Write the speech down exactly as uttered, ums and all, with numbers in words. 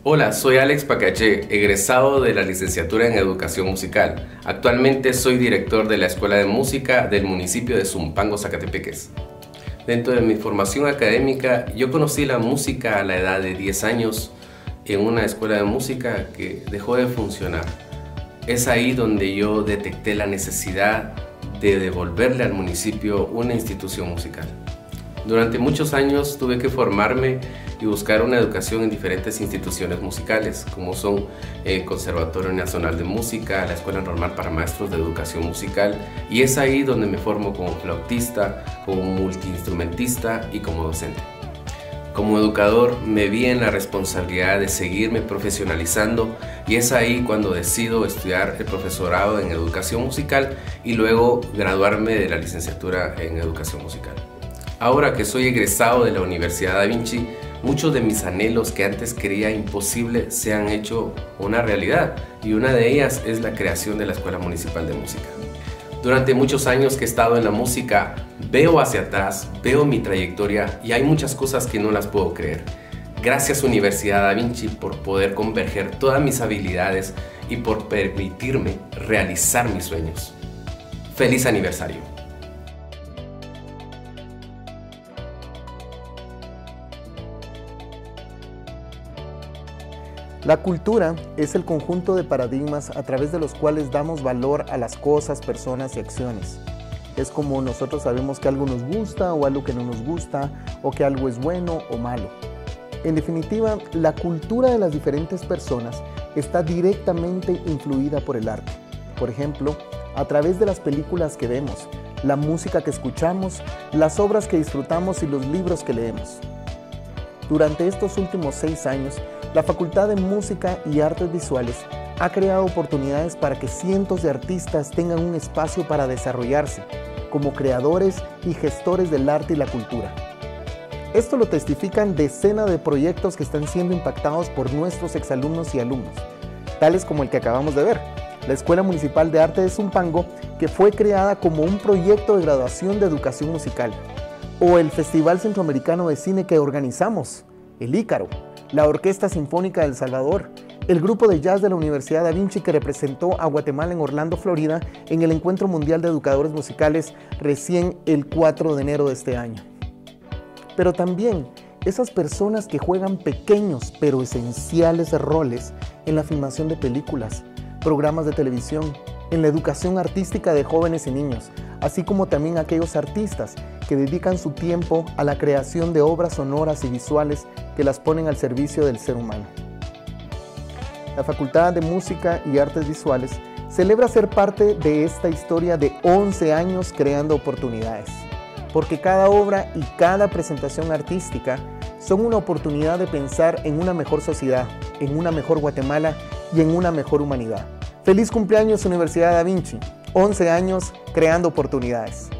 Hola, soy Alex Pacaché, egresado de la licenciatura en Educación Musical. Actualmente soy director de la Escuela de Música del municipio de Zumpango, Zacatepeques. Dentro de mi formación académica, yo conocí la música a la edad de diez años en una escuela de música que dejó de funcionar. Es ahí donde yo detecté la necesidad de devolverle al municipio una institución musical. Durante muchos años tuve que formarme y buscar una educación en diferentes instituciones musicales, como son el Conservatorio Nacional de Música, la Escuela Normal para Maestros de Educación Musical, y es ahí donde me formo como flautista, como multiinstrumentista y como docente. Como educador me vi en la responsabilidad de seguirme profesionalizando, y es ahí cuando decido estudiar el profesorado en Educación Musical y luego graduarme de la licenciatura en Educación Musical. Ahora que soy egresado de la Universidad Da Vinci, muchos de mis anhelos que antes creía imposible se han hecho una realidad, y una de ellas es la creación de la Escuela Municipal de Música. Durante muchos años que he estado en la música, veo hacia atrás, veo mi trayectoria y hay muchas cosas que no las puedo creer. Gracias Universidad Da Vinci por poder converger todas mis habilidades y por permitirme realizar mis sueños. ¡Feliz aniversario! La cultura es el conjunto de paradigmas a través de los cuales damos valor a las cosas, personas y acciones. Es como nosotros sabemos que algo nos gusta o algo que no nos gusta, o que algo es bueno o malo. En definitiva, la cultura de las diferentes personas está directamente influida por el arte. Por ejemplo, a través de las películas que vemos, la música que escuchamos, las obras que disfrutamos y los libros que leemos. Durante estos últimos seis años, la Facultad de Música y Artes Visuales ha creado oportunidades para que cientos de artistas tengan un espacio para desarrollarse como creadores y gestores del arte y la cultura. Esto lo testifican decenas de proyectos que están siendo impactados por nuestros exalumnos y alumnos, tales como el que acabamos de ver, la Escuela Municipal de Arte de Zumpango, que fue creada como un proyecto de graduación de educación musical, o el Festival Centroamericano de Cine que organizamos, el Ícaro, la Orquesta Sinfónica de El Salvador, el grupo de jazz de la Universidad Da Vinci que representó a Guatemala en Orlando, Florida, en el Encuentro Mundial de Educadores Musicales recién el cuatro de enero de este año. Pero también esas personas que juegan pequeños pero esenciales roles en la filmación de películas, programas de televisión, en la educación artística de jóvenes y niños, así como también aquellos artistas que dedican su tiempo a la creación de obras sonoras y visuales que las ponen al servicio del ser humano. La Facultad de Música y Artes Visuales celebra ser parte de esta historia de once años creando oportunidades, porque cada obra y cada presentación artística son una oportunidad de pensar en una mejor sociedad, en una mejor Guatemala y en una mejor humanidad. ¡Feliz cumpleaños Universidad Da Vinci! once años creando oportunidades.